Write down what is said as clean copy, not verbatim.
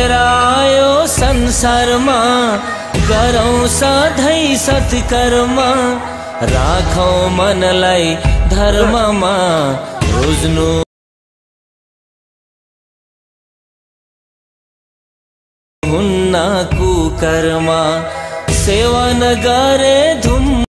लिएर आयो संसारमा, गरौँ सधैँ सत्कर्म। राखौँ मनलाई धर्ममा, रोज्नु हुन्न कुकर्म। सेवन गरे धुम